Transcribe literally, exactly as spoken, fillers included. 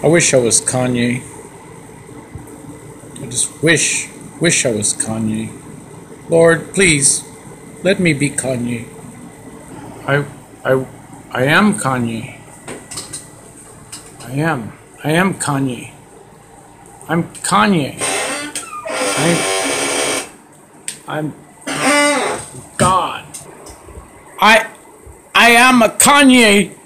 I wish I was Kanye. I just wish, wish I was Kanye. Lord, please, let me be Kanye. I, I, I am Kanye. I am. I am Kanye. I'm Kanye. I, I'm God. I, I am a Kanye.